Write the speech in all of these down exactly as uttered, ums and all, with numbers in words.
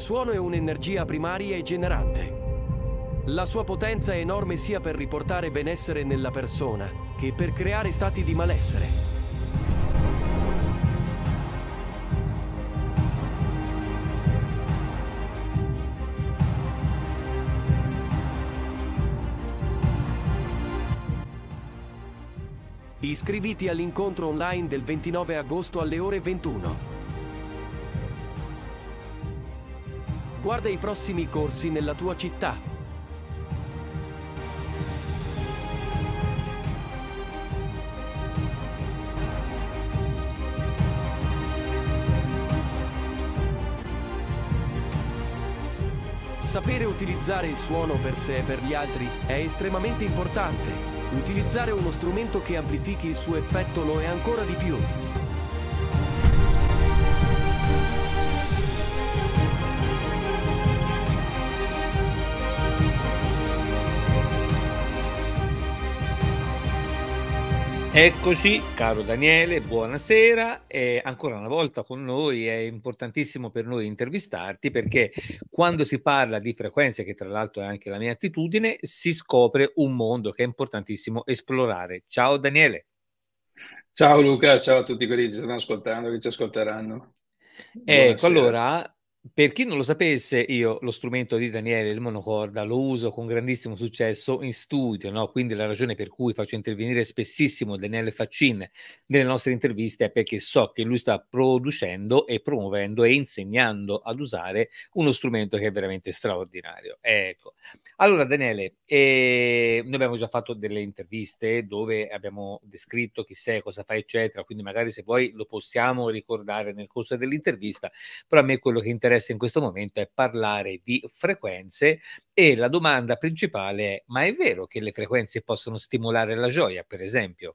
suono è un'energia primaria e generante. La sua potenza è enorme sia per riportare benessere nella persona che per creare stati di malessere. Iscriviti all'incontro online del ventinove agosto alle ore ventuno. Guarda i prossimi corsi nella tua città. Sapere utilizzare il suono per sé e per gli altri è estremamente importante. Utilizzare uno strumento che amplifichi il suo effetto lo è ancora di più. Eccoci, caro Daniele, buonasera. E ancora una volta con noi. È importantissimo per noi intervistarti perché quando si parla di frequenze, che tra l'altro è anche la mia attitudine, si scopre un mondo che è importantissimo esplorare. Ciao Daniele. Ciao Luca, ciao a tutti quelli che ci stanno ascoltando, che ci ascolteranno. Ecco, Buonasera. allora, per chi non lo sapesse, io lo strumento di Daniele, il monocorda, lo uso con grandissimo successo in studio, no? Quindi la ragione per cui faccio intervenire spessissimo Daniele Faccin nelle nostre interviste è perché so che lui sta producendo e promuovendo e insegnando ad usare uno strumento che è veramente straordinario. Ecco. Allora Daniele, eh, noi abbiamo già fatto delle interviste dove abbiamo descritto chi sei, cosa fai, eccetera, quindi magari se vuoi lo possiamo ricordare nel corso dell'intervista, però a me quello che interessa in questo momento è parlare di frequenze e la domanda principale è: ma è vero che le frequenze possono stimolare la gioia, per esempio?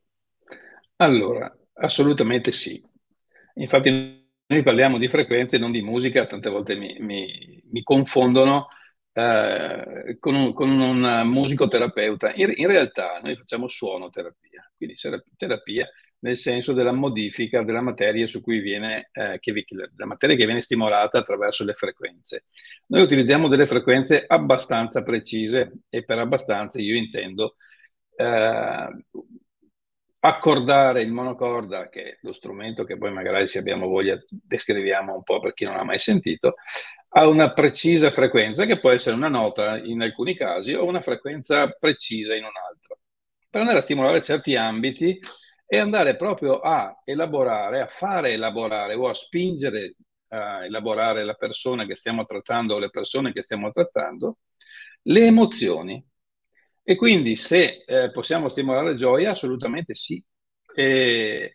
Allora, assolutamente sì. Infatti noi parliamo di frequenze, non di musica, tante volte mi, mi- mi confondono eh, con un, con un musicoterapeuta. In, in realtà noi facciamo suonoterapia, quindi sera- terapia nel senso della modifica della materia su cui viene, eh, che vi- la materia che viene stimolata attraverso le frequenze. Noi utilizziamo delle frequenze abbastanza precise e per abbastanza io intendo eh, accordare il monocorda, che è lo strumento che poi magari se abbiamo voglia descriviamo un po' per chi non ha mai sentito, a una precisa frequenza che può essere una nota in alcuni casi o una frequenza precisa in un altro, per andare a stimolare certi ambiti e andare proprio a elaborare, a fare elaborare o a spingere a elaborare la persona che stiamo trattando o le persone che stiamo trattando, le emozioni. E quindi se eh, possiamo stimolare gioia, assolutamente sì. E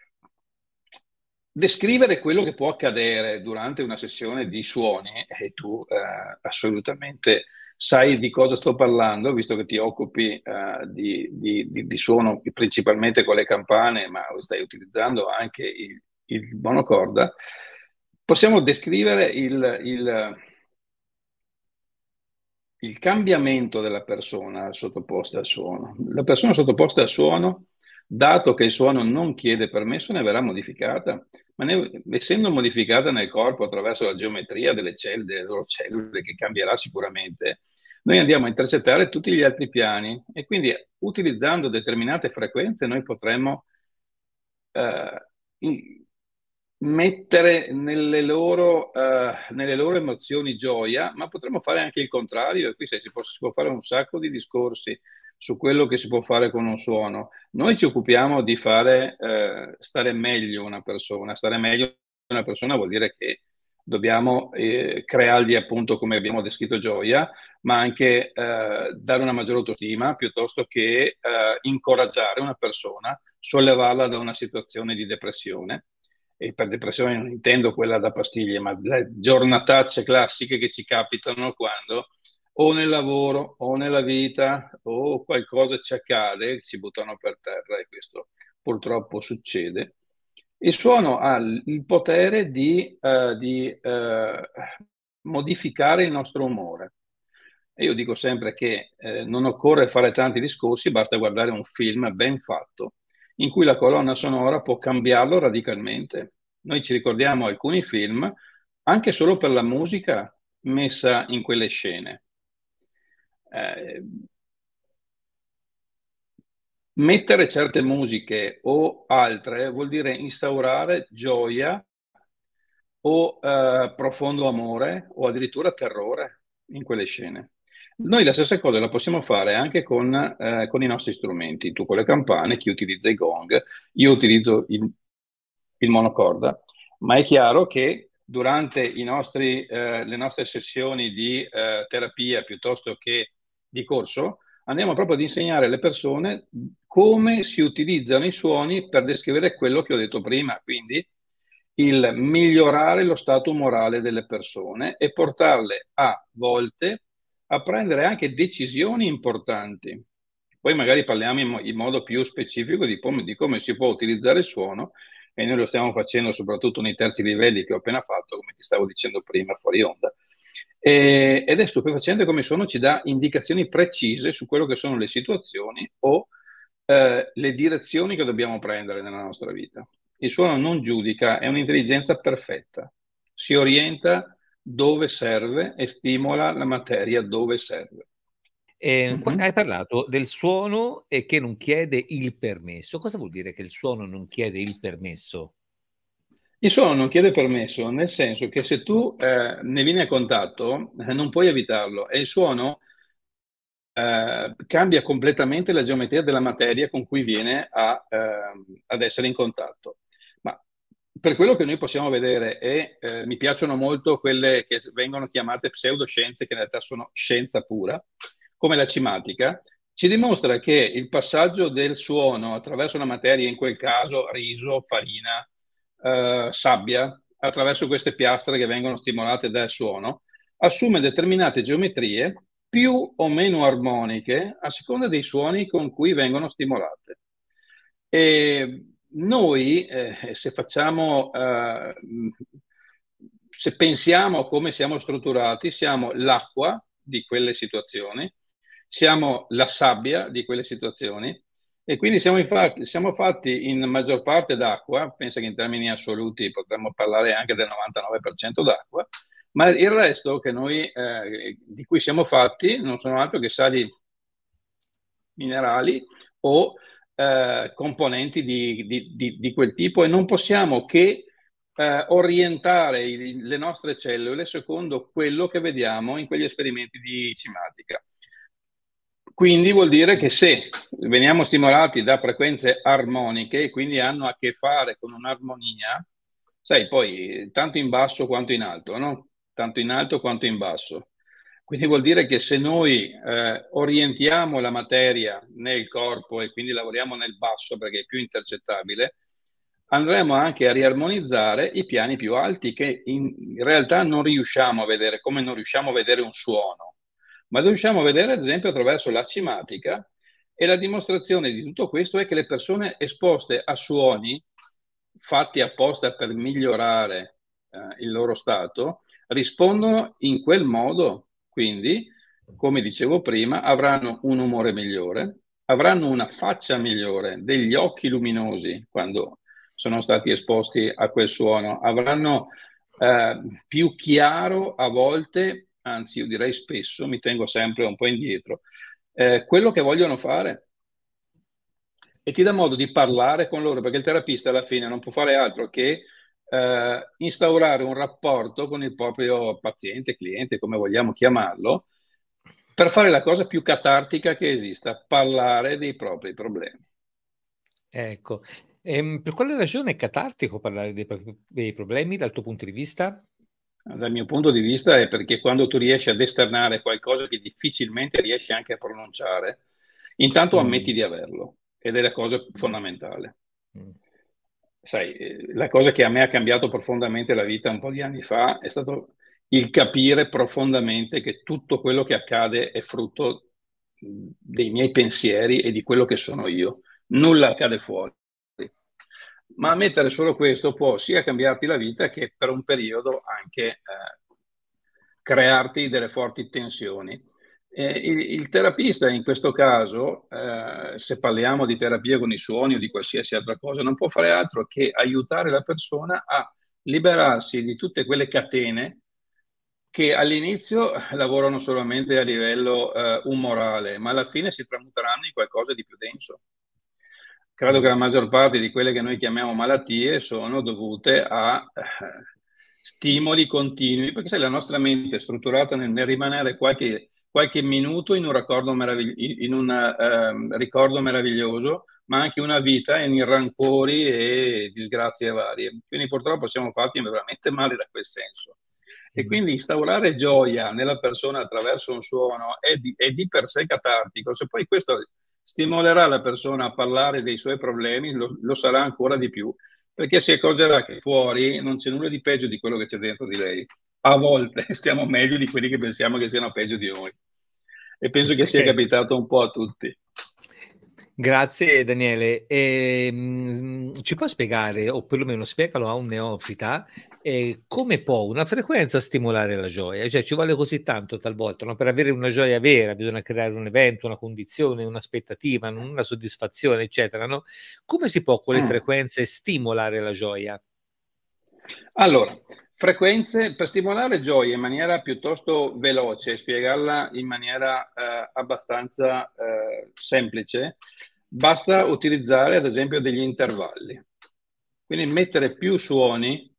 descrivere quello che può accadere durante una sessione di suoni, e tu eh, assolutamente sai di cosa sto parlando, visto che ti occupi eh, di, di- di- di suono principalmente con le campane, ma stai utilizzando anche il, il monocorda. Possiamo descrivere il, il- il cambiamento della persona sottoposta al suono. La persona sottoposta al suono, dato che il suono non chiede permesso, ne verrà modificata, ma ne- essendo modificata nel corpo attraverso la geometria delle cellule, delle loro cellule, che cambierà sicuramente, noi andiamo a intercettare tutti gli altri piani e quindi utilizzando determinate frequenze noi potremmo eh, in- mettere nelle loro, eh, nelle loro emozioni gioia, ma potremmo fare anche il contrario, e qui sai, si può, si può fare un sacco di discorsi su quello che si può fare con un suono. Noi ci occupiamo di fare eh, stare meglio una persona. Stare meglio una persona vuol dire che dobbiamo eh, creargli, appunto, come abbiamo descritto, gioia, ma anche eh, dare una maggiore autostima piuttosto che eh, incoraggiare una persona, sollevarla da una situazione di depressione. E per depressione non intendo quella da pastiglie, ma le giornatacce classiche che ci capitano quando o nel lavoro o nella vita o qualcosa ci accade, si buttano per terra e questo purtroppo succede. Il suono ha il potere di, eh, di eh, modificare il nostro umore. E io dico sempre che eh, non occorre fare tanti discorsi, basta guardare un film ben fatto, in cui la colonna sonora può cambiarlo radicalmente. Noi ci ricordiamo alcuni film anche solo per la musica messa in quelle scene. Eh, Mettere certe musiche o altre vuol dire instaurare gioia o eh, profondo amore o addirittura terrore in quelle scene. Noi la stessa cosa la possiamo fare anche con, eh, con i nostri strumenti, tu con le campane, chi utilizza i gong, io utilizzo il, il monocorda, ma è chiaro che durante i nostri, eh, le nostre sessioni di eh, terapia piuttosto che di corso, andiamo proprio ad insegnare alle persone come si utilizzano i suoni per descrivere quello che ho detto prima, quindi il migliorare lo stato morale delle persone e portarle a volte a prendere anche decisioni importanti. Poi magari parliamo in, mo- in modo più specifico di, come- di come si può utilizzare il suono e noi lo stiamo facendo soprattutto nei terzi livelli che ho appena fatto, come ti stavo dicendo prima, fuori onda. E- ed è stupefacente come il suono ci dà indicazioni precise su quello che sono le situazioni o eh, le direzioni che dobbiamo prendere nella nostra vita. Il suono non giudica, è un'intelligenza perfetta, si orienta dove serve e stimola la materia dove serve. Eh, qua- Mhm. hai parlato del suono e che non chiede il permesso. Cosa vuol dire che il suono non chiede il permesso? Il suono non chiede permesso, nel senso che se tu eh, ne vieni a contatto, eh, non puoi evitarlo e il suono eh, cambia completamente la geometria della materia con cui viene a, ehm, ad essere in contatto. Ma per quello che noi possiamo vedere, e eh, mi piacciono molto quelle che vengono chiamate pseudoscienze, che in realtà sono scienza pura, come la cimatica, ci dimostra che il passaggio del suono attraverso la materia, in quel caso riso, farina, eh, sabbia, attraverso queste piastre che vengono stimolate dal suono, assume determinate geometrie più o meno armoniche a seconda dei suoni con cui vengono stimolate. E noi, eh, se facciamo, eh, se pensiamo a come siamo strutturati, siamo l'acqua di quelle situazioni, siamo la sabbia di quelle situazioni e quindi siamo, infatti, siamo fatti in maggior parte d'acqua, penso che in termini assoluti potremmo parlare anche del novantanove per cento d'acqua, ma il resto che noi, eh, di cui siamo fatti non sono altro che sali minerali o eh, componenti di, di, di, di, quel tipo e non possiamo che eh, orientare i, le nostre cellule secondo quello che vediamo in quegli esperimenti di cimatica. Quindi vuol dire che se veniamo stimolati da frequenze armoniche, quindi hanno a che fare con un'armonia, sai, poi tanto in basso quanto in alto, no? Tanto in alto quanto in basso. Quindi vuol dire che se noi eh, orientiamo la materia nel corpo e quindi lavoriamo nel basso perché è più intercettabile, andremo anche a riarmonizzare i piani più alti che in, in realtà non riusciamo a vedere, come non riusciamo a vedere un suono, ma lo riusciamo a vedere ad esempio attraverso la cimatica e la dimostrazione di tutto questo è che le persone esposte a suoni fatti apposta per migliorare eh, il loro stato rispondono in quel modo, quindi, come dicevo prima, avranno un umore migliore, avranno una faccia migliore, degli occhi luminosi quando sono stati esposti a quel suono, avranno eh, più chiaro a volte, anzi io direi spesso, mi tengo sempre un po' indietro, eh, quello che vogliono fare e ti dà modo di parlare con loro, perché il terapista alla fine non può fare altro che eh, instaurare un rapporto con il proprio paziente, cliente, come vogliamo chiamarlo, per fare la cosa più catartica che esista, parlare dei propri problemi. Ecco, ehm, per quale ragione è catartico parlare dei, propri- dei problemi dal tuo punto di vista? Dal mio punto di vista è perché quando tu riesci ad esternare qualcosa che difficilmente riesci anche a pronunciare, intanto ammetti Mm, di averlo ed è la cosa mm, fondamentale. mm. Sai, eh, la cosa che a me ha cambiato profondamente la vita un po' di anni fa è stato il capire profondamente che tutto quello che accade è frutto mh, dei miei pensieri e di quello che sono io. Nulla accade fuori. Ma ammettere solo questo può sia cambiarti la vita che per un periodo anche eh, crearti delle forti tensioni. Eh, il, il terapista in questo caso, eh, se parliamo di terapia con i suoni o di qualsiasi altra cosa, non può fare altro che aiutare la persona a liberarsi di tutte quelle catene che all'inizio lavorano solamente a livello eh, umorale, ma alla fine si tramuteranno in qualcosa di più denso. Credo che la maggior parte di quelle che noi chiamiamo malattie sono dovute a eh, stimoli continui, perché sai, la nostra mente è strutturata nel, nel rimanere qualche, qualche minuto in un, raccordo meravigli- in un eh, ricordo meraviglioso, ma anche una vita in rancori e disgrazie varie. Quindi purtroppo siamo fatti veramente male da quel senso. E quindi instaurare gioia nella persona attraverso un suono è di, è di per sé catartico. Se poi questo stimolerà la persona a parlare dei suoi problemi, lo, lo sarà ancora di più, perché si accorgerà che fuori non c'è nulla di peggio di quello che c'è dentro di lei. A volte stiamo meglio di quelli che pensiamo che siano peggio di noi. E penso che sia capitato un po' a tutti. Grazie Daniele. E, mh, ci può spiegare, o perlomeno spiegalo a un neofita, eh, come può una frequenza stimolare la gioia? Cioè ci vuole così tanto talvolta, no? Per avere una gioia vera bisogna creare un evento, una condizione, un'aspettativa, una soddisfazione, eccetera, no? Come si può con le Mm. frequenze stimolare la gioia? Allora, frequenze per stimolare gioia in maniera piuttosto veloce, spiegarla in maniera eh, abbastanza eh, semplice, basta utilizzare ad esempio degli intervalli. Quindi mettere più suoni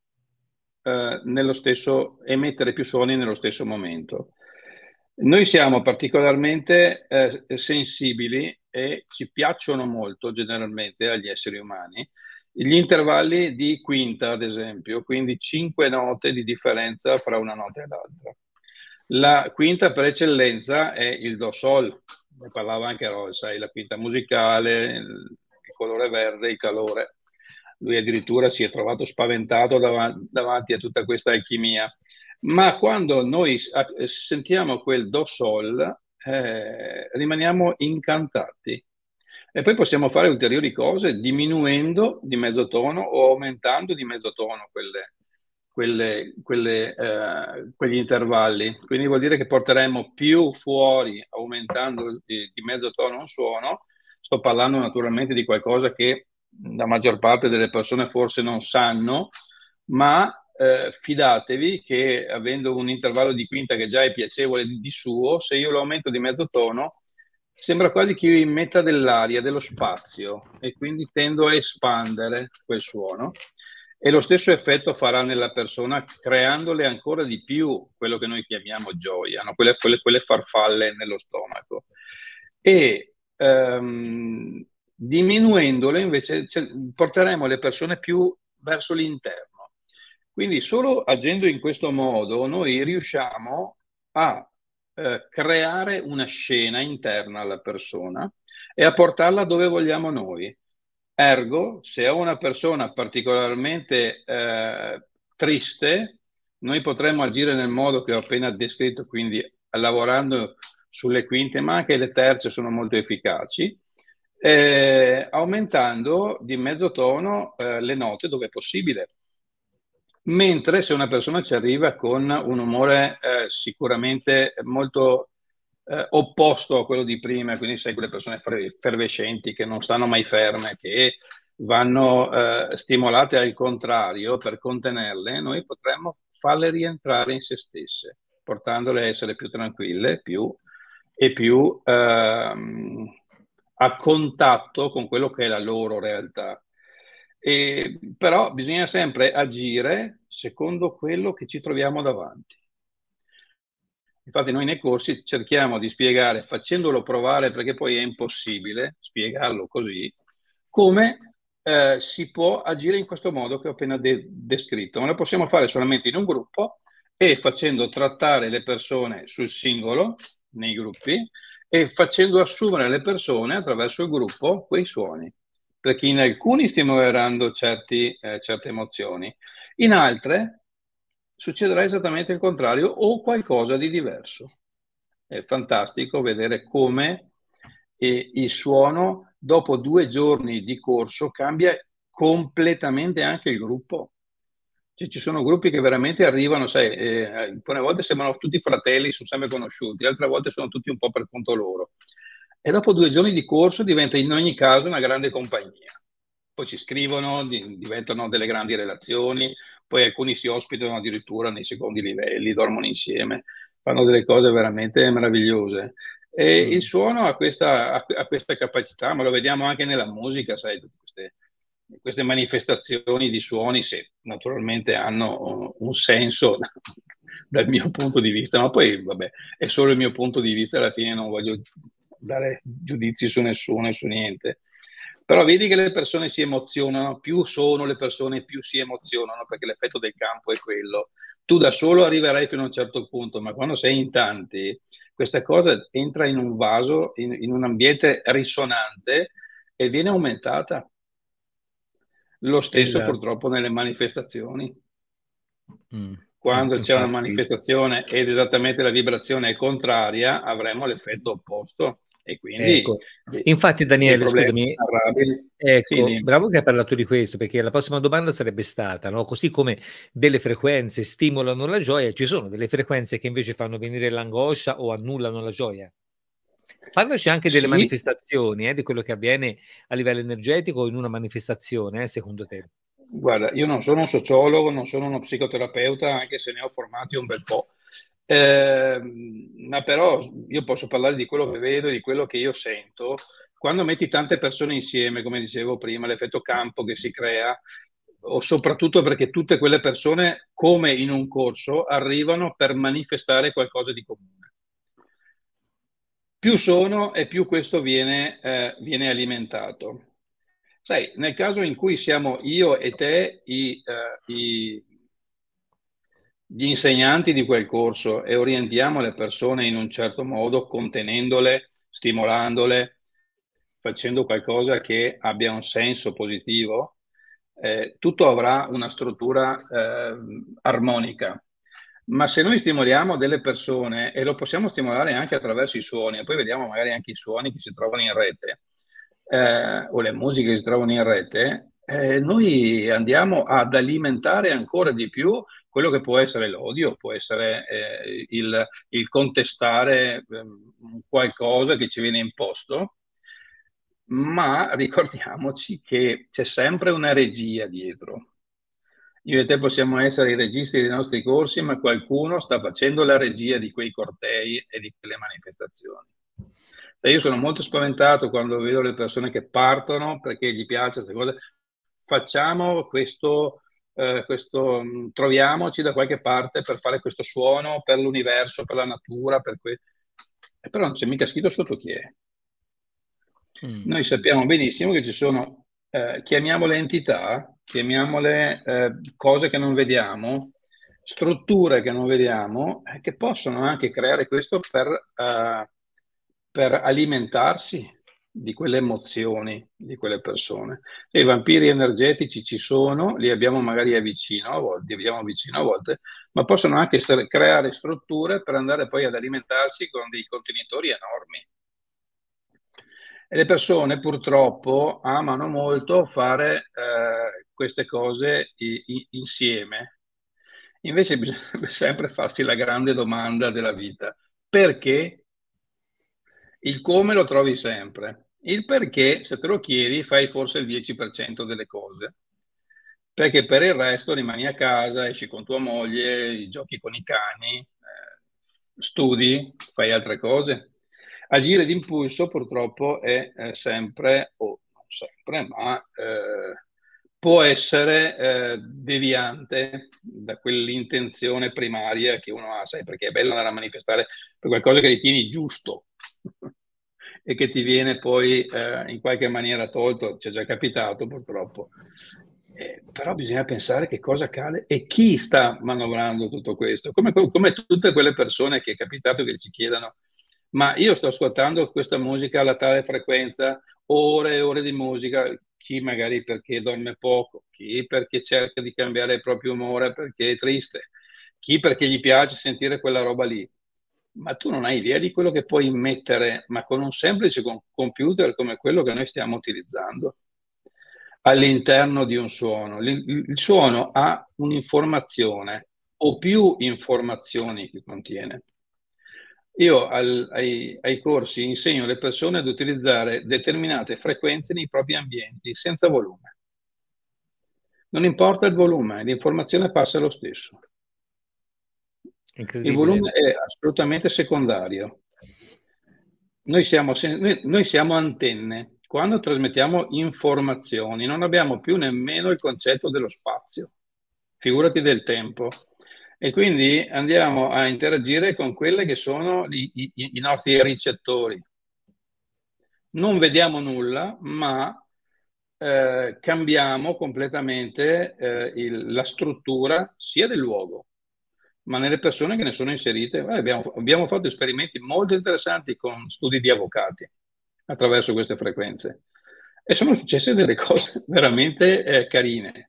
eh, nello stesso, emettere più suoni nello stesso momento. Noi siamo particolarmente eh, sensibili e ci piacciono molto generalmente agli esseri umani gli intervalli di quinta, ad esempio, quindi cinque note di differenza fra una nota e l'altra. La quinta per eccellenza è il do sol, ne parlava anche Roy, sai, la quinta musicale, il colore verde, il calore. Lui addirittura si è trovato spaventato davanti, davanti a tutta questa alchimia. Ma quando noi sentiamo quel do sol, eh, rimaniamo incantati. E poi possiamo fare ulteriori cose diminuendo di mezzo tono o aumentando di mezzo tono quelle, quelle, quelle, eh, quegli intervalli. Quindi vuol dire che porteremo più fuori aumentando di, di mezzo tono un suono. Sto parlando naturalmente di qualcosa che la maggior parte delle persone forse non sanno, ma eh, fidatevi che avendo un intervallo di quinta che già è piacevole di, di suo, se io lo aumento di mezzo tono, sembra quasi che io immetta dell'aria, dello spazio e quindi tendo a espandere quel suono e lo stesso effetto farà nella persona creandole ancora di più quello che noi chiamiamo gioia, no? quelle, quelle, quelle farfalle nello stomaco. E ehm, diminuendole invece cioè, porteremo le persone più verso l'interno. Quindi solo agendo in questo modo noi riusciamo a eh, creare una scena interna alla persona e a portarla dove vogliamo noi. Ergo, se è una persona particolarmente eh, triste, noi potremmo agire nel modo che ho appena descritto, quindi lavorando sulle quinte, ma anche le terze sono molto efficaci, eh, aumentando di mezzo tono eh, le note dove è possibile. Mentre se una persona ci arriva con un umore eh, sicuramente molto eh, opposto a quello di prima, quindi sai quelle persone effervescenti che non stanno mai ferme, che vanno eh, stimolate al contrario per contenerle, noi potremmo farle rientrare in se stesse, portandole a essere più tranquille più, e più ehm, a contatto con quello che è la loro realtà. E, però bisogna sempre agire secondo quello che ci troviamo davanti. Infatti noi nei corsi cerchiamo di spiegare, facendolo provare, perché poi è impossibile spiegarlo così, come eh, si può agire in questo modo che ho appena de- descritto. Ma lo possiamo fare solamente in un gruppo e facendo trattare le persone sul singolo, nei gruppi, e facendo assumere alle persone attraverso il gruppo quei suoni. Perché in alcuni stimoleranno certi, eh, certe emozioni, in altre succederà esattamente il contrario o qualcosa di diverso. È fantastico vedere come eh, il suono dopo due giorni di corso cambia completamente anche il gruppo. Cioè, ci sono gruppi che veramente arrivano, sai, eh, alcune volte sembrano tutti fratelli, sono sempre conosciuti, altre volte sono tutti un po' per conto loro. E dopo due giorni di corso diventa in ogni caso una grande compagnia. Poi ci scrivono, di, diventano delle grandi relazioni, poi alcuni si ospitano addirittura nei secondi livelli, dormono insieme, fanno delle cose veramente meravigliose. E il Mm. suono ha questa, ha, ha questa capacità, ma lo vediamo anche nella musica, sai, tutte queste, queste manifestazioni di suoni, se naturalmente hanno un senso dal mio punto di vista, ma poi vabbè, è solo il mio punto di vista, alla fine non voglio dare giudizi su nessuno e su niente. Però vedi che le persone si emozionano, più sono le persone, più si emozionano, perché l'effetto del campo è quello. Tu da solo arriverai fino a un certo punto, ma quando sei in tanti, questa cosa entra in un vaso, in, in un ambiente risonante e viene aumentata. Lo stesso Esatto. purtroppo nelle manifestazioni. Mm. In- Quando c'è una Infatti, manifestazione ed esattamente la vibrazione è contraria, avremo l'effetto opposto e quindi ecco. de- Infatti, dei Daniele, problemi scusami, narrabili. Sì, ecco, di- bravo che hai parlato di questo, perché la prossima domanda sarebbe stata, no? Così come delle frequenze stimolano la gioia, ci sono delle frequenze che invece fanno venire l'angoscia o annullano la gioia. Parlaci anche delle sì, manifestazioni, eh, di quello che avviene a livello energetico in una manifestazione, eh, secondo te. guarda, io non sono un sociologo, non sono uno psicoterapeuta, anche se ne ho formati un bel po'. Eh, ma però io posso parlare di quello che vedo, di quello che io sento. Quando metti tante persone insieme, come dicevo prima, l'effetto campo che si crea, o soprattutto perché tutte quelle persone, come in un corso, arrivano per manifestare qualcosa di comune. Più sono e più questo viene, eh, viene alimentato. Sai, nel caso in cui siamo io e te i, eh, i- gli insegnanti di quel corso e orientiamo le persone in un certo modo, contenendole, stimolandole, facendo qualcosa che abbia un senso positivo, eh, tutto avrà una struttura eh, armonica. Ma se noi stimoliamo delle persone, e lo possiamo stimolare anche attraverso i suoni, e poi vediamo magari anche i suoni che si trovano in rete, eh, o le musiche che si trovano in rete, eh, noi andiamo ad alimentare ancora di più quello che può essere l'odio, può essere eh, il, il contestare eh, qualcosa che ci viene imposto, ma ricordiamoci che c'è sempre una regia dietro. Io e te possiamo essere i registi dei nostri corsi, ma qualcuno sta facendo la regia di quei cortei e di quelle manifestazioni. E io sono molto spaventato quando vedo le persone che partono perché gli piace questa cosa. Facciamo questo, eh, questo, mh, troviamoci da qualche parte per fare questo suono per l'universo, per la natura, per que- e però non c'è mica scritto sotto chi è. Mm. Noi sappiamo benissimo che ci sono, eh, chiamiamole entità, chiamiamole eh, cose che non vediamo, strutture che non vediamo, eh, che possono anche creare questo per, eh, per alimentarsi di quelle emozioni di quelle persone. E i vampiri energetici ci sono, li abbiamo magari a vicino a volte, li abbiamo vicino a volte, ma possono anche st- creare strutture per andare poi ad alimentarsi con dei contenitori enormi. E le persone purtroppo amano molto fare eh, queste cose i- i- insieme. Invece bisogna sempre farsi la grande domanda della vita. Perché? Il come lo trovi sempre. Il perché, se te lo chiedi, fai forse il dieci per cento delle cose. Perché per il resto rimani a casa, esci con tua moglie, giochi con i cani, eh, studi, fai altre cose. Agire d'impulso purtroppo è eh, sempre, o non sempre, ma eh, può essere eh, deviante da quell'intenzione primaria che uno ha, sai, perché è bello andare a manifestare per qualcosa che ritieni giusto e che ti viene poi eh, in qualche maniera tolto, ci è già capitato purtroppo. Eh, però bisogna pensare che cosa accade e chi sta manovrando tutto questo, come, come tutte quelle persone che è capitato che ci chiedano, ma io sto ascoltando questa musica alla tale frequenza, ore e ore di musica, chi magari perché dorme poco, chi perché cerca di cambiare il proprio umore perché è triste, chi perché gli piace sentire quella roba lì. Ma tu non hai idea di quello che puoi mettere, ma con un semplice com- computer come quello che noi stiamo utilizzando all'interno di un suono. Il, il suono ha un'informazione o più informazioni che contiene. Io al- ai, ai corsi insegno alle persone ad utilizzare determinate frequenze nei propri ambienti senza volume. Non importa il volume, l'informazione passa lo stesso. Il volume Incredibile. è assolutamente secondario. Noi siamo, noi, noi siamo antenne. Quando trasmettiamo informazioni non abbiamo più nemmeno il concetto dello spazio, figurati del tempo. E quindi andiamo a interagire con quelli che sono i, i, i nostri ricettori. Non vediamo nulla, ma eh, cambiamo completamente eh, il, la struttura sia del luogo, ma nelle persone che ne sono inserite. Eh, abbiamo, abbiamo fatto esperimenti molto interessanti con studi di avvocati attraverso queste frequenze e sono successe delle cose veramente eh, carine.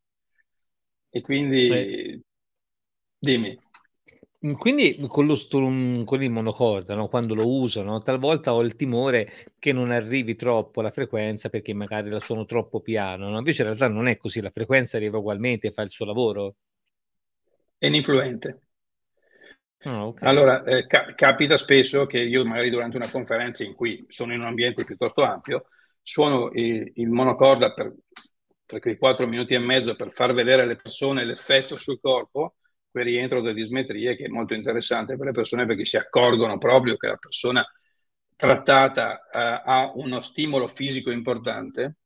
E Eh, quindi dimmi. Quindi con, lo strum- con il monocorda, no? Quando lo usano, talvolta ho il timore che non arrivi troppo la frequenza perché magari la suono troppo piano, no? Invece in realtà non è così, la frequenza arriva ugualmente e fa il suo lavoro. È un influente. Ah, ok. Allora, eh, ca- capita spesso che io magari durante una conferenza in cui sono in un ambiente piuttosto ampio, suono il, il monocorda per, per quei quattro minuti e mezzo per far vedere alle persone l'effetto sul corpo, quel rientro delle dismetrie che è molto interessante per le persone perché si accorgono proprio che la persona trattata eh, ha uno stimolo fisico importante.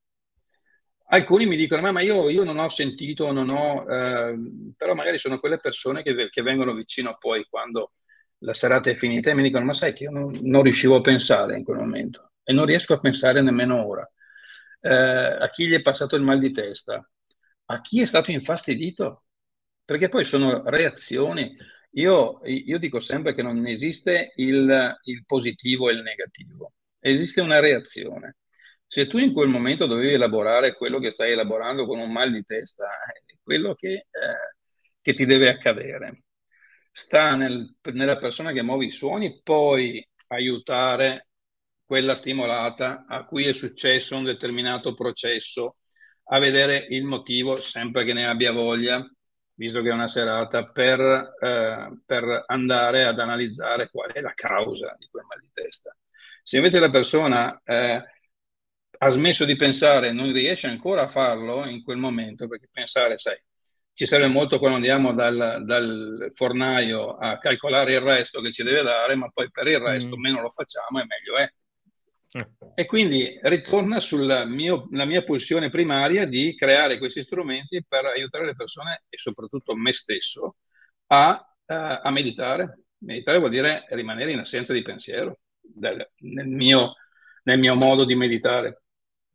Alcuni mi dicono, ma, ma io, io non ho sentito, non ho, eh, però magari sono quelle persone che, che vengono vicino poi quando la serata è finita e mi dicono, ma sai che io non, non riuscivo a pensare in quel momento e non riesco a pensare nemmeno ora. Eh, a chi gli è passato il mal di testa, a chi è stato infastidito, perché poi sono reazioni. Io, io dico sempre che non esiste il, il positivo e il negativo, esiste una reazione. Se tu in quel momento dovevi elaborare quello che stai elaborando con un mal di testa, è quello che, eh, che ti deve accadere. Sta nel- nella persona che muove i suoni, poi aiutare quella stimolata a cui è successo un determinato processo, a vedere il motivo, sempre che ne abbia voglia, visto che è una serata, per, eh, per andare ad analizzare qual è la causa di quel mal di testa. Se invece la persona eh, ha smesso di pensare, non riesce ancora a farlo in quel momento, perché pensare, sai, ci serve molto quando andiamo dal, dal fornaio a calcolare il resto che ci deve dare, ma poi per il resto Mm. meno lo facciamo e meglio è. Eh. E quindi ritorna sulla mio, la mia pulsione primaria di creare questi strumenti per aiutare le persone e soprattutto me stesso a, eh, a meditare. Meditare vuol dire rimanere in assenza di pensiero del- nel mio, nel mio modo di meditare.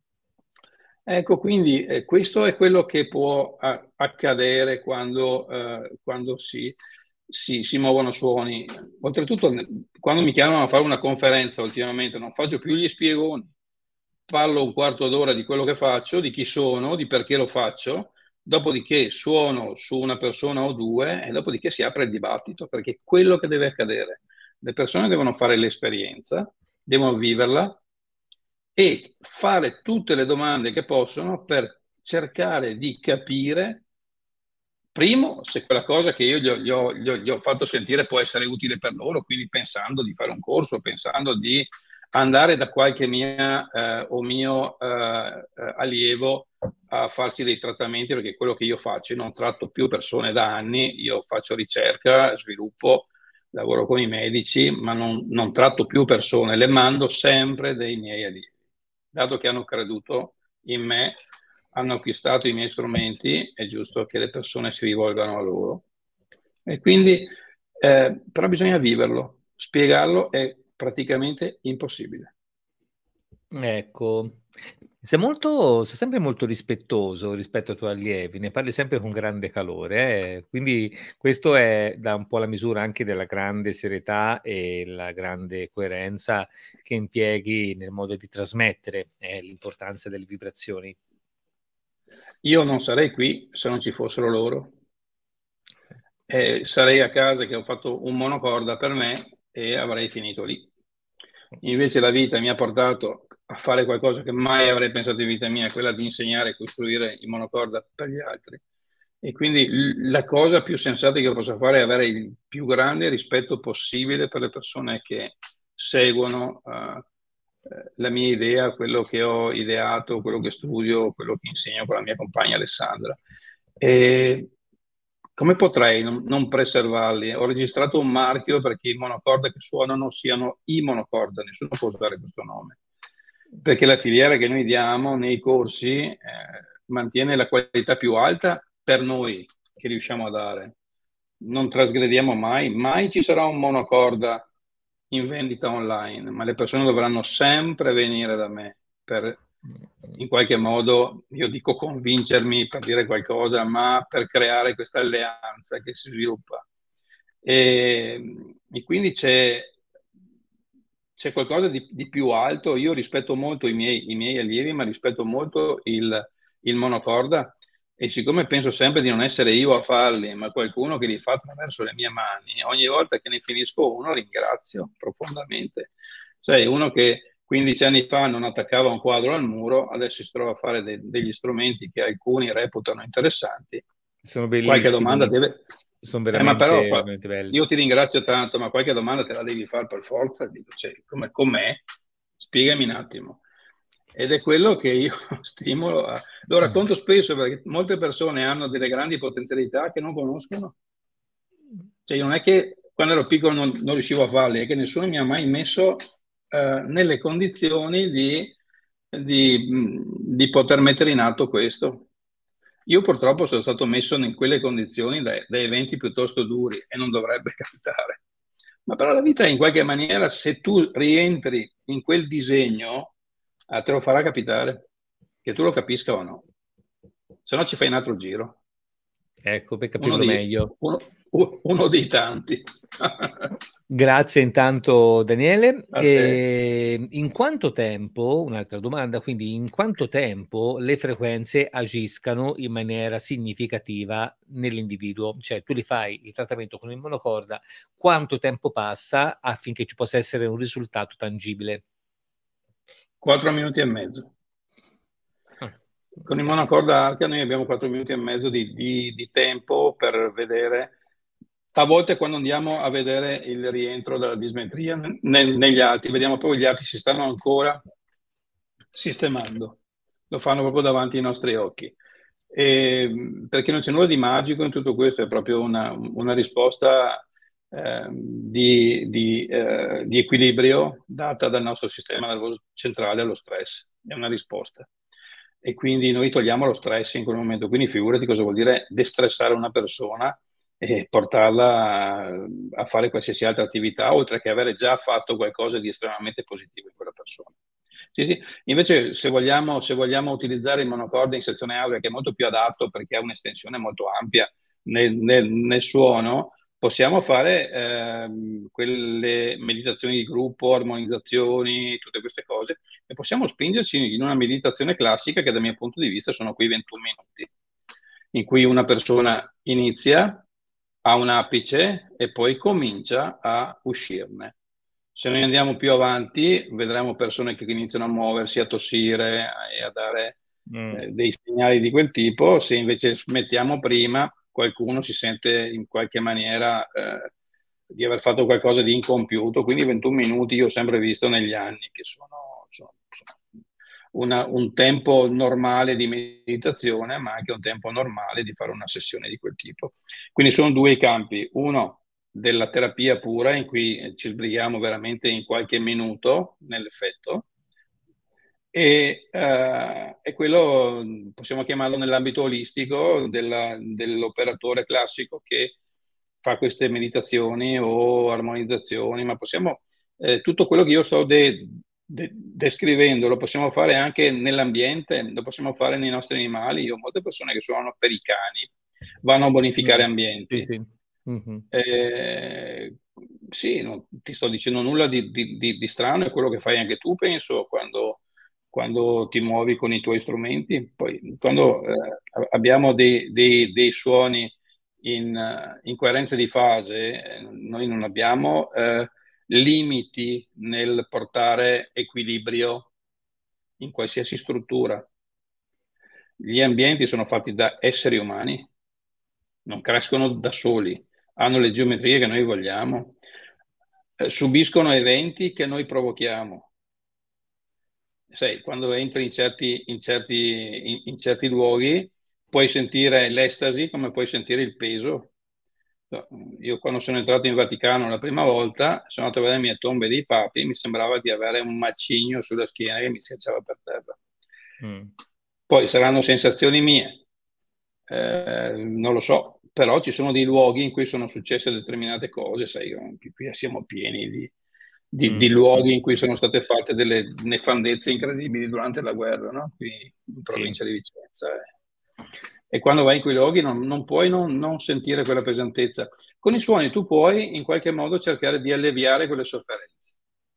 Ecco, quindi eh, questo è quello che può a- accadere quando, eh, quando si, si- si muovono suoni. Oltretutto, ne- quando mi chiamano a fare una conferenza ultimamente, non faccio più gli spiegoni, parlo un quarto d'ora di quello che faccio, di chi sono, di perché lo faccio, dopodiché suono su una persona o due e dopodiché si apre il dibattito, perché è quello che deve accadere. Le persone devono fare l'esperienza, devono viverla e fare tutte le domande che possono per cercare di capire, primo, se quella cosa che io gli ho, gli ho- gli ho- gli ho fatto sentire può essere utile per loro, quindi pensando di fare un corso, pensando di andare da qualche mia eh, o mio eh, eh, allievo a farsi dei trattamenti, perché quello che io faccio, io non tratto più persone da anni, io faccio ricerca, sviluppo, lavoro con i medici, ma non, non tratto più persone, le mando sempre dei miei allievi dato che hanno creduto in me, hanno acquistato i miei strumenti, è giusto che le persone si rivolgano a loro. E quindi, eh, però bisogna viverlo, spiegarlo è praticamente impossibile. Ecco, sei molto, sei sempre molto rispettoso rispetto ai tuoi allievi, ne parli sempre con grande calore, eh, quindi questo è da un po' la misura anche della grande serietà e la grande coerenza che impieghi nel modo di trasmettere, eh, l'importanza delle vibrazioni. Io non sarei qui se non ci fossero loro. Eh, sarei a casa che ho fatto un monocorda per me e avrei finito lì. Invece la vita mi ha portato a fare qualcosa che mai avrei pensato in vita mia, quella di insegnare e costruire il monocorda per gli altri. E quindi l- la cosa più sensata che io possa fare è avere il più grande rispetto possibile per le persone che seguono eh, eh, la mia idea, quello che ho ideato, quello che studio, quello che insegno con la mia compagna Alessandra. E come potrei non, non preservarli? Ho registrato un marchio perché i monocorde che suonano siano i monocorde, nessuno può usare questo nome. Perché la filiera che noi diamo nei corsi eh, mantiene la qualità più alta per noi che riusciamo a dare. Non trasgrediamo mai, mai ci sarà un monocorda in vendita online, ma le persone dovranno sempre venire da me per in qualche modo, io dico convincermi per dire qualcosa, ma per creare questa alleanza che si sviluppa. E, e quindi c'è, c'è qualcosa di, di più alto. Io rispetto molto i miei, i miei allievi, ma rispetto molto il, il monocorda. E siccome penso sempre di non essere io a farli, ma qualcuno che li fa attraverso le mie mani, ogni volta che ne finisco uno ringrazio profondamente. Sai, uno che quindici anni fa non attaccava un quadro al muro, adesso si trova a fare de- degli strumenti che alcuni reputano interessanti. Sono Qualche domanda bellissimi, deve... sono Eh, ma però veramente, qua- veramente belli. io ti ringrazio tanto, ma qualche domanda te la devi fare per forza. Dico, cioè, come, com'è? Spiegami un attimo. Ed è quello che io stimolo. A... Lo racconto spesso perché molte persone hanno delle grandi potenzialità che non conoscono. Cioè, non è che quando ero piccolo non, non riuscivo a farli, è che nessuno mi ha mai messo eh, nelle condizioni di, di, mh, di poter mettere in atto questo. Io purtroppo sono stato messo in quelle condizioni da, da eventi piuttosto duri e non dovrebbe capitare. Ma però la vita in qualche maniera, se tu rientri in quel disegno, eh, te lo farà capitare, che tu lo capisca o no. Se no ci fai un altro giro. Ecco, per Uno, capirlo di, meglio. uno, uno dei tanti. Grazie intanto Daniele. A te. E in quanto tempo, un'altra domanda, quindi in quanto tempo le frequenze agiscano in maniera significativa nell'individuo? Cioè tu li fai il trattamento con il monocorda, quanto tempo passa affinché ci possa essere un risultato tangibile? Quattro minuti e mezzo. Ah, Con il ok. monocorda arca noi abbiamo quattro minuti e mezzo di, di- di tempo per vedere. A volte quando andiamo a vedere il rientro della dismetria nel- negli arti, vediamo proprio gli arti si stanno ancora sistemando. Lo fanno proprio davanti ai nostri occhi. E, perché non c'è nulla di magico in tutto questo, è proprio una, una risposta eh, di, di, eh, di equilibrio data dal nostro sistema nervoso centrale allo stress. È una risposta. E quindi noi togliamo lo stress in quel momento. Quindi figurati cosa vuol dire destressare una persona e portarla a, a fare qualsiasi altra attività, oltre che avere già fatto qualcosa di estremamente positivo in quella persona. Sì, sì. Invece, se vogliamo, se vogliamo utilizzare il monocorde in sezione aurea, che è molto più adatto perché ha un'estensione molto ampia nel, nel- nel suono, possiamo fare ehm, quelle meditazioni di gruppo, armonizzazioni, tutte queste cose, e possiamo spingerci in una meditazione classica che dal mio punto di vista sono quei ventuno minuti, in cui una persona inizia, ha un apice e poi comincia a uscirne. Se noi andiamo più avanti, vedremo persone che iniziano a muoversi, a tossire e a dare Mm. eh, dei segnali di quel tipo. Se invece smettiamo prima, qualcuno si sente in qualche maniera eh, di aver fatto qualcosa di incompiuto. Quindi ventuno minuti io ho sempre visto negli anni che sono, sono- sono una- un tempo normale di meditazione, ma anche un tempo normale di fare una sessione di quel tipo. Quindi sono due i campi. Uno della terapia pura, in cui ci sbrighiamo veramente in qualche minuto nell'effetto, e, eh, e quello possiamo chiamarlo nell'ambito olistico della- dell'operatore classico che fa queste meditazioni o armonizzazioni, ma possiamo, eh, tutto quello che io sto de- de- descrivendo lo possiamo fare anche nell'ambiente, lo possiamo fare nei nostri animali. Io ho molte persone che suonano per i cani, vanno a bonificare Mm. Sì, ambienti. sì. Mhm. Eh, sì, non ti sto dicendo nulla di, di- di- di strano, è quello che fai anche tu, penso, quando, quando ti muovi con i tuoi strumenti. Poi, quando eh, abbiamo dei, dei- dei suoni in, eh, in coerenza di fase, eh, noi non abbiamo eh, limiti nel portare equilibrio in qualsiasi struttura. Gli ambienti sono fatti da esseri umani, non crescono da soli, hanno le geometrie che noi vogliamo, eh, subiscono eventi che noi provochiamo. Sai, quando entri in certi, in certi, in, in certi luoghi, puoi sentire l'estasi come puoi sentire il peso. Io quando sono entrato in Vaticano la prima volta, sono andato a vedere le mie tombe dei papi, mi sembrava di avere un macigno sulla schiena che mi schiacciava per terra. Mm. Poi saranno sensazioni mie, eh, non lo so, però ci sono dei luoghi in cui sono successe determinate cose, sai, qui siamo pieni di, di, di Mm. luoghi in cui sono state fatte delle nefandezze incredibili durante la guerra, no? Qui in Sì. provincia di Vicenza. Eh. E quando vai in quei luoghi non, non puoi non, non sentire quella pesantezza. Con i suoni tu puoi in qualche modo cercare di alleviare quelle sofferenze.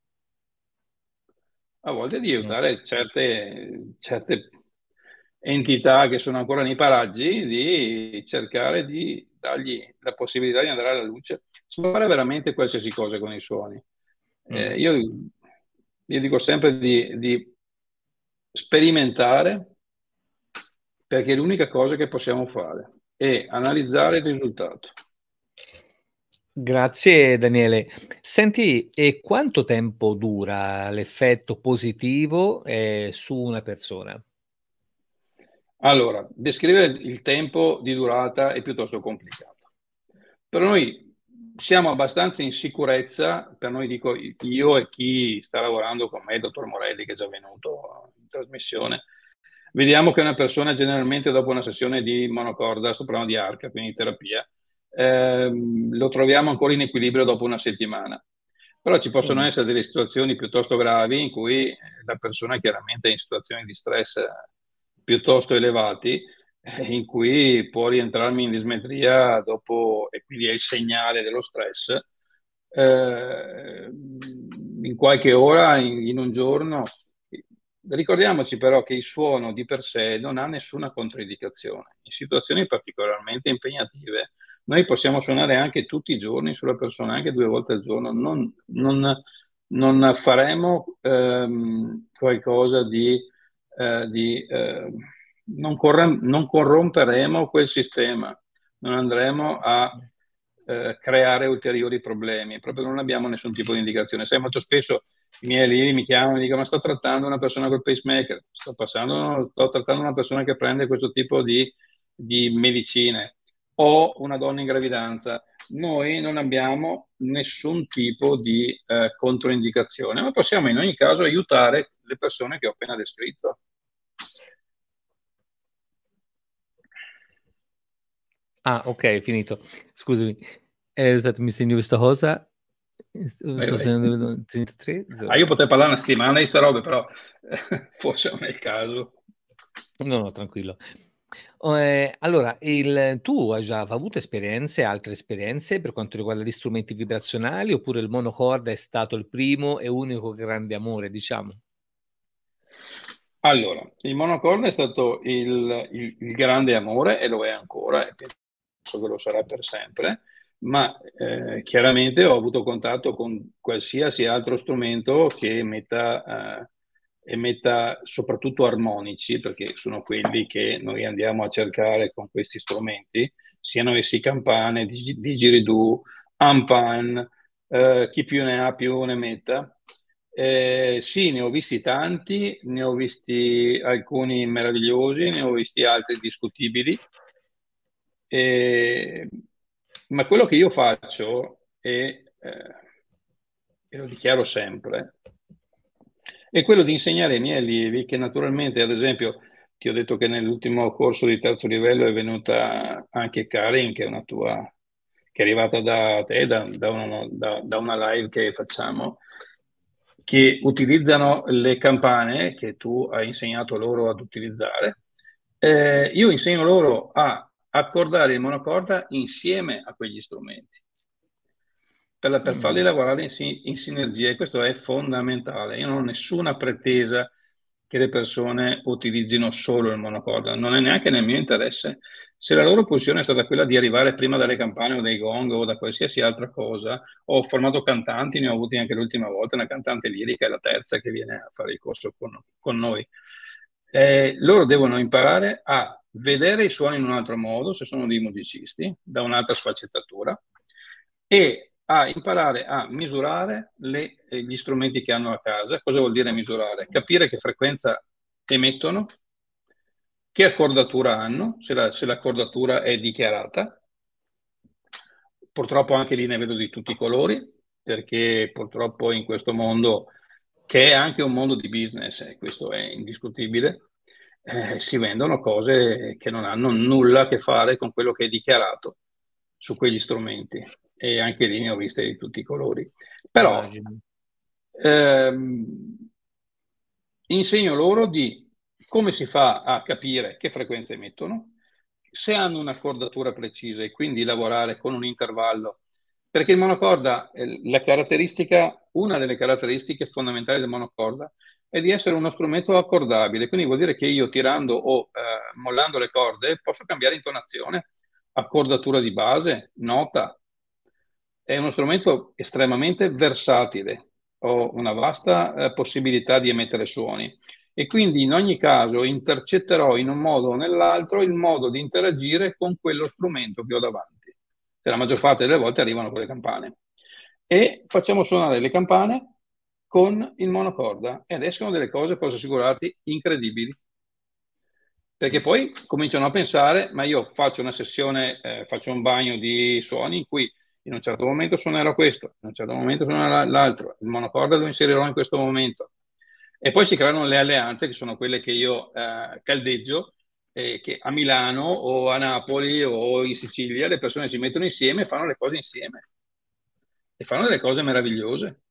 A volte di Mm. aiutare certe, certe entità che sono ancora nei paraggi, di cercare di dargli la possibilità di andare alla luce. Si può fare veramente qualsiasi cosa con i suoni. Mm. Eh, io, io dico sempre di, di sperimentare, perché è l'unica cosa che possiamo fare, e analizzare il risultato. Grazie Daniele. Senti, e quanto tempo dura l'effetto positivo eh, su una persona? Allora, descrivere il tempo di durata è piuttosto complicato. Per noi siamo abbastanza in sicurezza, per noi dico io e chi sta lavorando con me, il dottor Morelli, che è già venuto in trasmissione, vediamo che una persona generalmente dopo una sessione di monocorda, sto parlando di arca, quindi terapia, ehm, lo troviamo ancora in equilibrio dopo una settimana. Però ci possono Mm. essere delle situazioni piuttosto gravi in cui la persona chiaramente è in situazioni di stress piuttosto elevati, eh, in cui può rientrarmi in dismetria dopo, e quindi è il segnale dello stress, eh, in qualche ora, in, in un giorno. Ricordiamoci però che il suono di per sé non ha nessuna controindicazione. In situazioni particolarmente impegnative, noi possiamo suonare anche tutti i giorni sulla persona, anche due volte al giorno. Non, non, non faremo ehm, qualcosa di, eh, di eh, non, corre- non corromperemo quel sistema, non andremo a eh, creare ulteriori problemi, proprio non abbiamo nessun tipo di indicazione. Sai, molto spesso i miei allievi mi chiamano e dicono: ma sto trattando una persona col pacemaker, sto, passando, sto trattando una persona che prende questo tipo di, di medicine, o una donna in gravidanza. Noi non abbiamo nessun tipo di eh, controindicazione, ma possiamo in ogni caso aiutare le persone che ho appena descritto. Ah, ok, finito. Scusami. Eh, aspetta, mi segno questa cosa. Vai, Sto vai. segnando trentatré. Ah, io potrei parlare una settimana di sta robe, però eh, forse non è il caso. No, no, tranquillo. Oh, eh, allora, il, tu hai già avuto esperienze, altre esperienze per quanto riguarda gli strumenti vibrazionali, oppure il monocorda è stato il primo e unico grande amore, diciamo? Allora, il monocorda è stato il, il- il grande amore, e lo è ancora, e penso che lo sarà per sempre, ma eh, chiaramente ho avuto contatto con qualsiasi altro strumento che emetta, eh, emetta soprattutto armonici, perché sono quelli che noi andiamo a cercare con questi strumenti, siano essi campane, dig- didgeridoo, ampan, eh, chi più ne ha più ne metta. Eh, sì, ne ho visti tanti, ne ho visti alcuni meravigliosi, ne ho visti altri discutibili. Eh, ma quello che io faccio, e, eh, e lo dichiaro sempre, è quello di insegnare ai miei allievi che naturalmente, ad esempio, ti ho detto che nell'ultimo corso di terzo livello è venuta anche Karin, che è una tua, che è arrivata da te, da, da una, da- da una live che facciamo, che utilizzano le campane che tu hai insegnato loro ad utilizzare. Eh, io insegno loro a accordare il monocorda insieme a quegli strumenti per, per farli Mm. lavorare in, si- in sinergia, e questo è fondamentale. Io non ho nessuna pretesa che le persone utilizzino solo il monocorda, non è neanche nel mio interesse. Se la loro pulsione è stata quella di arrivare prima dalle campane o dai gong o da qualsiasi altra cosa, ho formato cantanti, ne ho avuti anche l'ultima volta, una cantante lirica è la terza che viene a fare il corso con, con noi. Eh, loro devono imparare a vedere i suoni in un altro modo, se sono dei musicisti, da un'altra sfaccettatura, e a imparare a misurare le- eh, gli strumenti che hanno a casa. Cosa vuol dire misurare? Capire che frequenza emettono, che accordatura hanno, se la, se l'accordatura è dichiarata. Purtroppo anche lì ne vedo di tutti i colori, perché purtroppo in questo mondo, che è anche un mondo di business, e questo è indiscutibile, eh, si vendono cose che non hanno nulla a che fare con quello che è dichiarato su quegli strumenti, e anche lì ne ho viste di tutti i colori. Però Immagino. ehm, insegno loro di come si fa a capire che frequenze emettono, se hanno un'accordatura precisa e quindi lavorare con un intervallo, perché il monocorda, eh, la caratteristica, una delle caratteristiche fondamentali del monocorda è di essere uno strumento accordabile, quindi vuol dire che io tirando o eh, mollando le corde posso cambiare intonazione, accordatura di base, nota. È uno strumento estremamente versatile, ho una vasta eh, possibilità di emettere suoni e quindi in ogni caso intercetterò in un modo o nell'altro il modo di interagire con quello strumento che ho davanti. La maggior parte delle volte arrivano con le campane e facciamo suonare le campane con il monocorda ed escono delle cose, posso assicurarti, incredibili. Perché poi cominciano a pensare, ma io faccio una sessione, eh, faccio un bagno di suoni in cui in un certo momento suonerò questo, in un certo momento suonerò l'altro, il monocorda lo inserirò in questo momento. E poi si creano le alleanze, che sono quelle che io eh, caldeggio, eh, che a Milano o a Napoli o in Sicilia le persone si mettono insieme e fanno le cose insieme. E fanno delle cose meravigliose.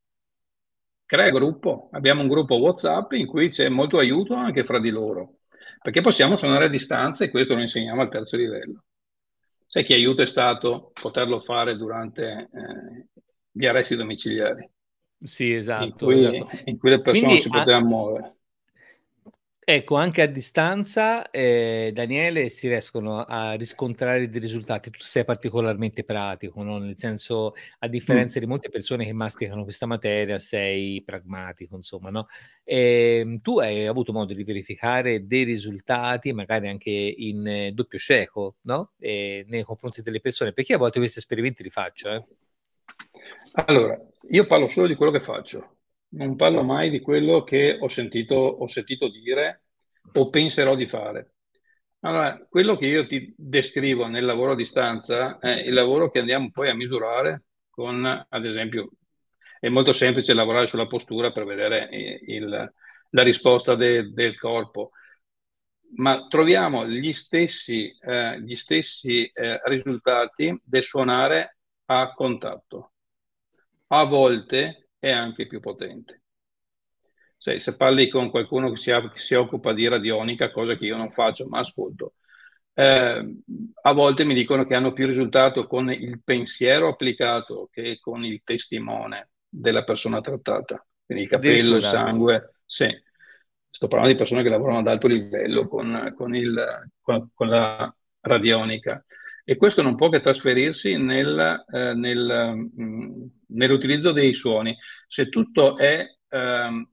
Crea gruppo, abbiamo un gruppo WhatsApp in cui c'è molto aiuto anche fra di loro, perché possiamo suonare a distanza e questo lo insegniamo al terzo livello. Sai che aiuto è stato poterlo fare durante eh, gli arresti domiciliari, Sì, in esatto, cui, esatto. in cui le persone non Quindi si a- potevano muovere. ecco, anche a distanza, eh, Daniele, si riescono a riscontrare dei risultati. Tu sei particolarmente pratico, no? Nel senso, a differenza Mm. di molte persone che masticano questa materia, sei pragmatico, insomma, no? E, tu hai avuto modo di verificare dei risultati, magari anche in eh, doppio cieco, no? E nei confronti delle persone, perché a volte questi esperimenti li faccio, eh? Allora, io parlo solo di quello che faccio, non parlo mai di quello che ho sentito, ho sentito dire o penserò di fare. Allora, quello che io ti descrivo nel lavoro a distanza è il lavoro che andiamo poi a misurare con, ad esempio, è molto semplice lavorare sulla postura per vedere eh, il- la risposta de- del corpo, ma troviamo gli stessi, eh, gli stessi eh, risultati del suonare a contatto. A volte è anche più potente. Se, se parli con qualcuno che si, che si occupa di radionica, cosa che io non faccio, ma ascolto, eh, a volte mi dicono che hanno più risultato con il pensiero applicato che con il testimone della persona trattata. Quindi il capello, il Addirittura. sangue, sì. Sto parlando di persone che lavorano ad alto livello con, con, il, con, con la radionica. E questo non può che trasferirsi nel, eh, nel, mh, nell'utilizzo dei suoni. Se tutto è ehm,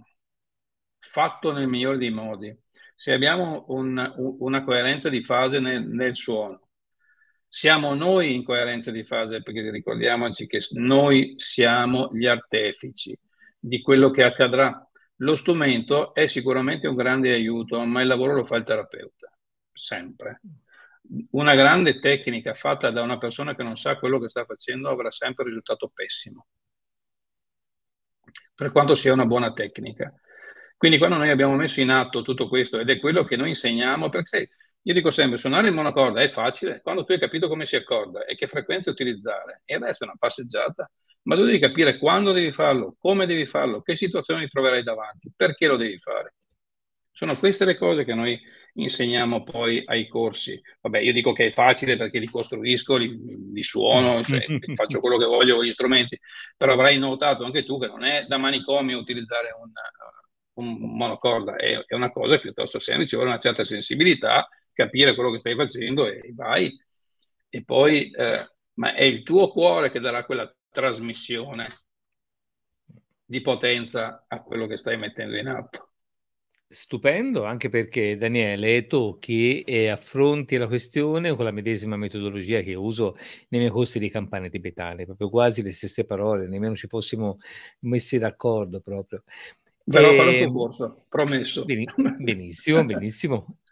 fatto nel migliore dei modi, se abbiamo un- una coerenza di fase nel, nel suono, siamo noi in coerenza di fase, perché ricordiamoci che noi siamo gli artefici di quello che accadrà. Lo strumento è sicuramente un grande aiuto, ma il lavoro lo fa il terapeuta, sempre. Una grande tecnica fatta da una persona che non sa quello che sta facendo avrà sempre un risultato pessimo, per quanto sia una buona tecnica. Quindi quando noi abbiamo messo in atto tutto questo, ed è quello che noi insegniamo, perché sai, io dico sempre, suonare il monocorda è facile, quando tu hai capito come si accorda e che frequenze utilizzare, e adesso è una passeggiata, ma tu devi capire quando devi farlo, come devi farlo, che situazioni ti troverai davanti, perché lo devi fare. Sono queste le cose che noi insegniamo poi ai corsi. Vabbè, io dico che è facile perché li costruisco, li, li suono, cioè, faccio quello che voglio con gli strumenti, però avrai notato anche tu che non è da manicomio utilizzare un, un monocorda, è, è una cosa piuttosto semplice, vuole una certa sensibilità, capire quello che stai facendo e vai. E poi, eh, ma è il tuo cuore che darà quella trasmissione di potenza a quello che stai mettendo in atto. Stupendo, anche perché Daniele tocchi e affronti la questione con la medesima metodologia che uso nei miei corsi di campane tibetane, proprio quasi le stesse parole, nemmeno ci fossimo messi d'accordo proprio. Verrò a fare il E, tuo corso, promesso. beni- benissimo, benissimo.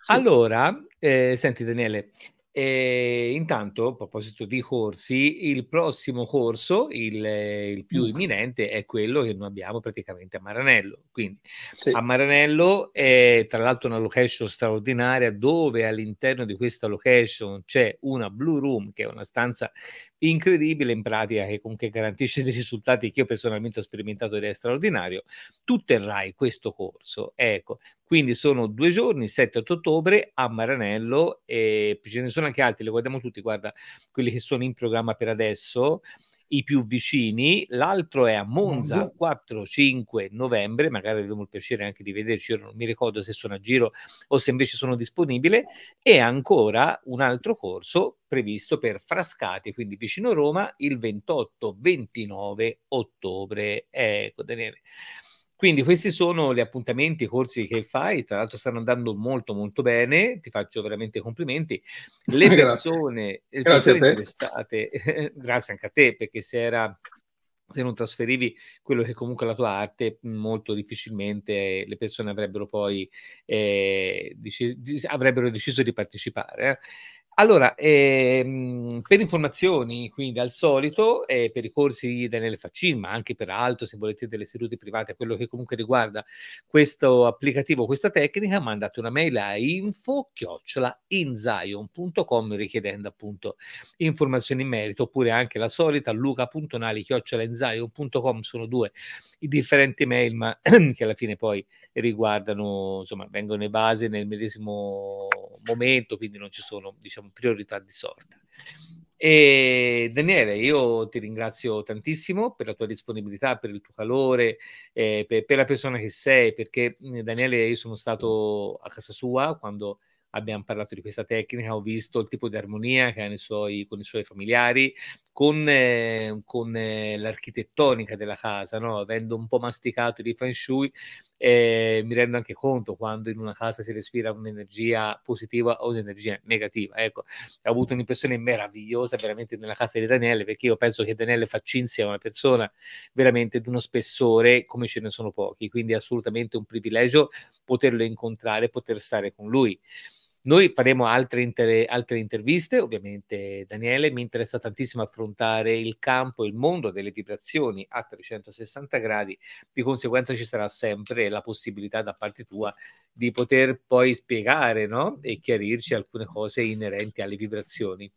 Sì. Allora, eh, senti Daniele, eh, intanto a proposito di corsi, il prossimo corso, il, il più Mm. imminente, è quello che noi abbiamo praticamente a Maranello. Quindi a Sì. Maranello è tra l'altro una location straordinaria dove all'interno di questa location c'è una Blue Room, che è una stanza incredibile in pratica, che comunque garantisce dei risultati che io personalmente ho sperimentato ed è straordinario. Tu terrai questo corso, ecco. Quindi sono due giorni, sette otto ottobre a Maranello, e ce ne sono anche altri, li guardiamo tutti, guarda, quelli che sono in programma per adesso, i più vicini. L'altro è a Monza, quattro cinque novembre, magari avremo il piacere anche di vederci, io non mi ricordo se sono a giro o se invece sono disponibile, e ancora un altro corso previsto per Frascati, quindi vicino Roma, il ventotto ventinove ottobre. Ecco, Daniele. Quindi questi sono gli appuntamenti, i corsi che fai, tra l'altro stanno andando molto molto bene, ti faccio veramente complimenti. Le Grazie. persone, le Grazie persone a te. interessate, grazie anche a te, perché se era, se non trasferivi quello che comunque è la tua arte, molto difficilmente le persone avrebbero poi eh, dec- avrebbero deciso di partecipare. Eh. Allora, ehm, per informazioni, quindi al solito, eh, per i corsi di Daniele Faccin, ma anche per altro, se volete delle sedute private, quello che comunque riguarda questo applicativo, questa tecnica, mandate una mail a info chiocciola inzion punto com richiedendo appunto informazioni in merito, oppure anche la solita luca punto nali chiocciola inzion punto com. Sono due i differenti mail, ma che alla fine poi riguardano, insomma, vengono in base nel medesimo momento, quindi non ci sono, diciamo, priorità di sorta. E Daniele, io ti ringrazio tantissimo per la tua disponibilità, per il tuo calore, eh, per, per la persona che sei, perché Daniele, io sono stato a casa sua quando abbiamo parlato di questa tecnica, ho visto il tipo di armonia che ha nei suoi, con i suoi familiari, con, eh, con eh, l'architettonica della casa, no? Avendo un po' masticato di Feng Shui, eh, mi rendo anche conto quando in una casa si respira un'energia positiva o un'energia negativa. Ecco, ho avuto un'impressione meravigliosa veramente nella casa di Daniele, perché io penso che Daniele Faccin sia una persona veramente di uno spessore come ce ne sono pochi, quindi è assolutamente un privilegio poterlo incontrare, poter stare con lui. Noi faremo altre, inter- altre interviste, ovviamente Daniele, mi interessa tantissimo affrontare il campo, il mondo delle vibrazioni a trecentosessanta gradi, di conseguenza ci sarà sempre la possibilità da parte tua di poter poi spiegare, no? E chiarirci alcune cose inerenti alle vibrazioni.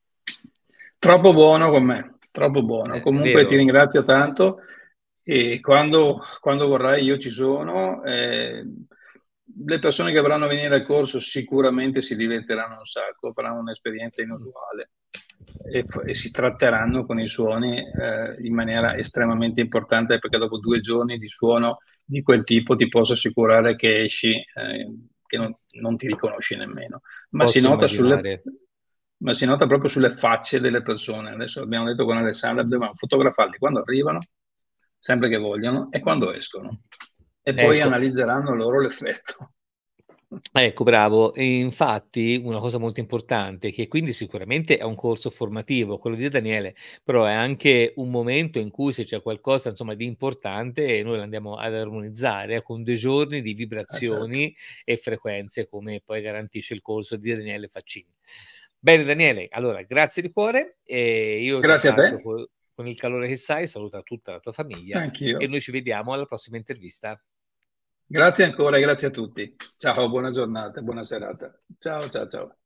Troppo buono con me, troppo buono. Eh, è Comunque ti vero? ringrazio tanto e quando, quando vorrai io ci sono. Eh, le persone che avranno a venire al corso sicuramente si divertiranno un sacco, faranno un'esperienza inusuale e, e si tratteranno con i suoni eh, in maniera estremamente importante, perché dopo due giorni di suono di quel tipo ti posso assicurare che esci eh, che non, non ti riconosci nemmeno, ma si Posso nota sulle, immaginare. ma si nota proprio sulle facce delle persone. Adesso abbiamo detto con Alessandra, dobbiamo fotografarli quando arrivano, sempre che vogliono, e quando escono. E poi Ecco. analizzeranno loro l'effetto. Ecco, bravo. E infatti, una cosa molto importante, che quindi sicuramente è un corso formativo, quello di Daniele, però è anche un momento in cui se c'è qualcosa, insomma, di importante, noi lo andiamo ad armonizzare eh, con due giorni di Ah, certo. vibrazioni e frequenze, come poi garantisce il corso di Daniele Faccini. Bene, Daniele, allora, grazie di cuore, e io ti Grazie a abbraccio te, co- con il calore che sai, saluta tutta la tua famiglia e anch'io. noi ci vediamo alla prossima intervista. Grazie ancora e grazie a tutti. Ciao, buona giornata, buona serata. Ciao, ciao, ciao.